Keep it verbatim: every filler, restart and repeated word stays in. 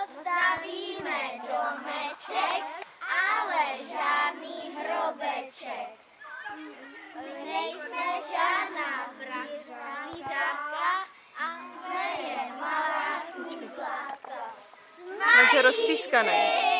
postavíme domeček, ale žádný hrobeček. Nejsme žádná zvířátka a jsme jen malá kůzlátka. Takže roztřískané.